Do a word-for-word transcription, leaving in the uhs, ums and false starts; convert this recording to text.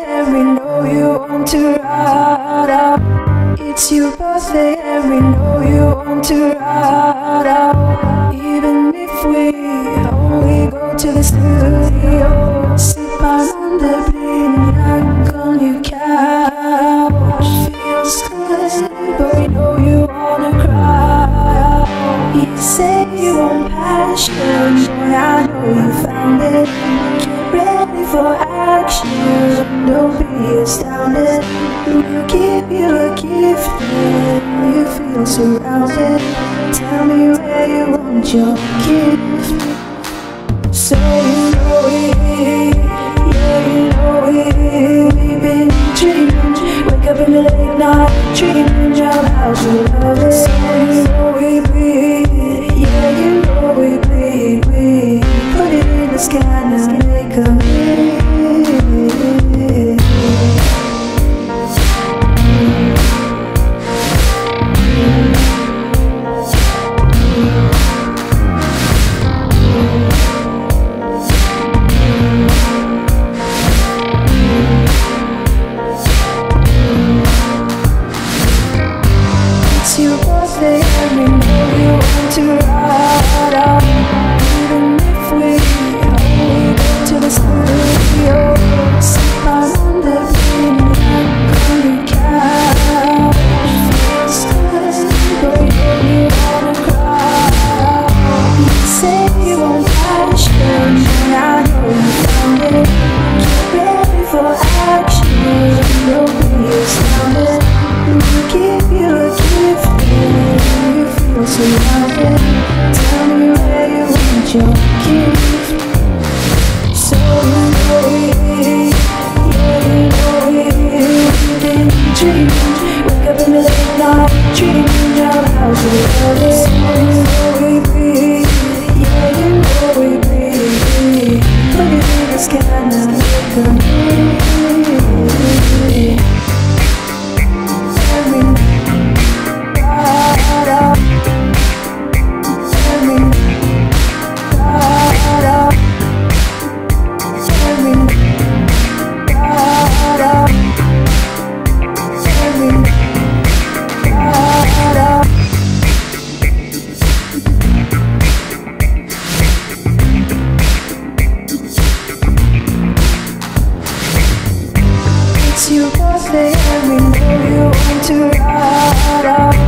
and we know you want to ride out. It's your birthday and we know you want to ride out. Even if we only go to the studio, sip on the bleeding on your couch. Feels good, but we know you wanna cry out. You say you want passion, boy, I know you found it. Get ready for action, don't be astounded. We'll give you a gift when you feel surrounded. Tell me where you want your gift. So you know it, yeah you know it. We've been dreaming, wake up in the late night, dreaming about how to love it. So you know we breathe, yeah you know we breathe, we put it in the sky now, make a wish. It's your birthday and we know you want to ride out. Even if we only go to the studio, sip on the bleeding on your couch. Feels good, but we know you wanna cry. You say you want passion, and I know you found it. Get ready for action, don't be astounded. We'll give you a gift when you feel surrounded. Tell me where you want your gift. So you know it, yeah you know it. You've been dreaming, wake up in the late night, dreaming about how to love it. So you know we breathe, yeah you know we breathe. Put it in the sky now, make a wish. It's your birthday and we know you want to ride out.